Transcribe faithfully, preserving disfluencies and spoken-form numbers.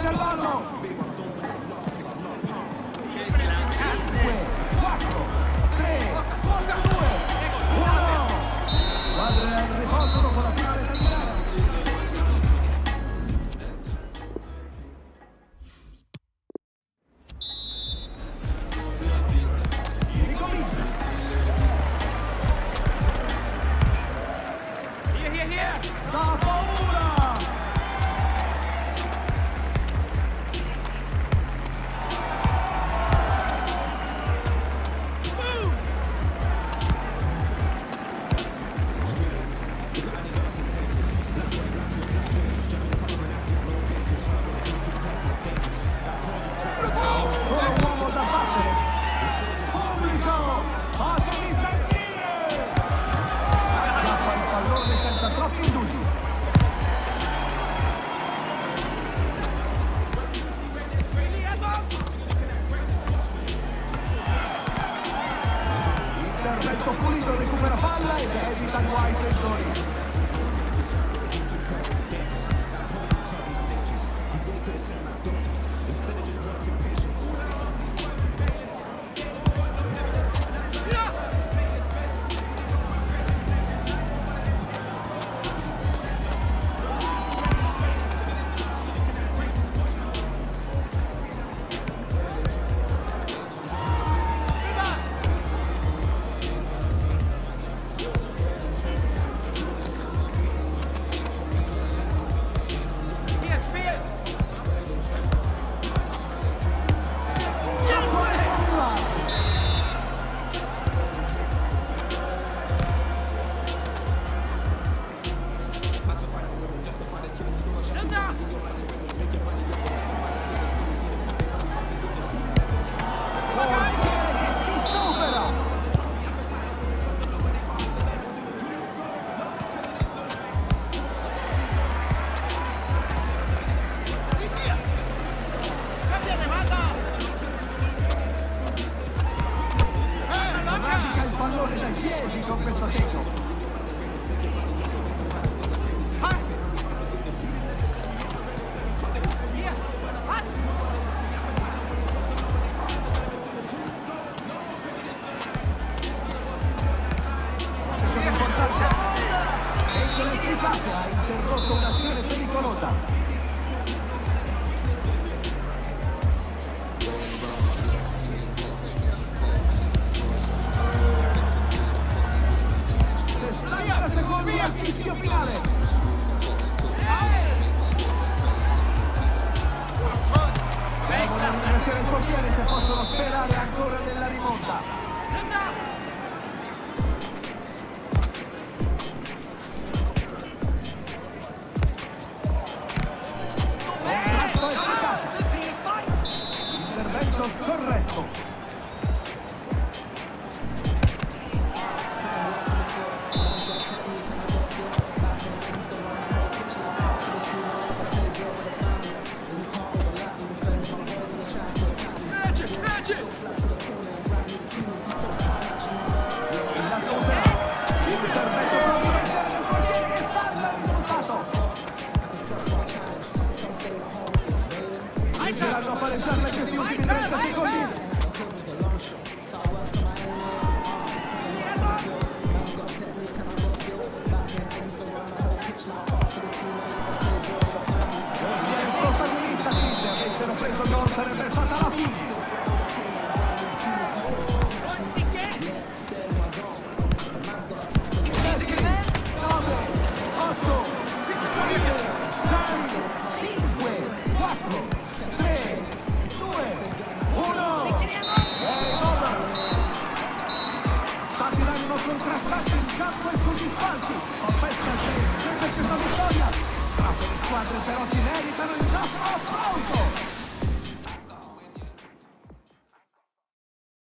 del ballo! Squadre al riposo dopo la finale italiana. Ricomincia. Here, here, here. Da paura. Intervento pulito, recupera palla ed evita guai peggiori. Dai piedi con questo tecno. Ha interrotto un'azione pericolosa. La seconda al fischio finale. Devono ringraziare il portiere se possono sperare ancora nella rimonta. Contrasto efficace. Intervento corretto. Andranno a palleggiare questi ultimi trenta secondi. Il protagonista qui, se avessero preso il gol sarebbe stata la fine. Contrastati in campo e sugli spalti. Offensa sempre questa vittoria. Bravo le squadre però si meritano il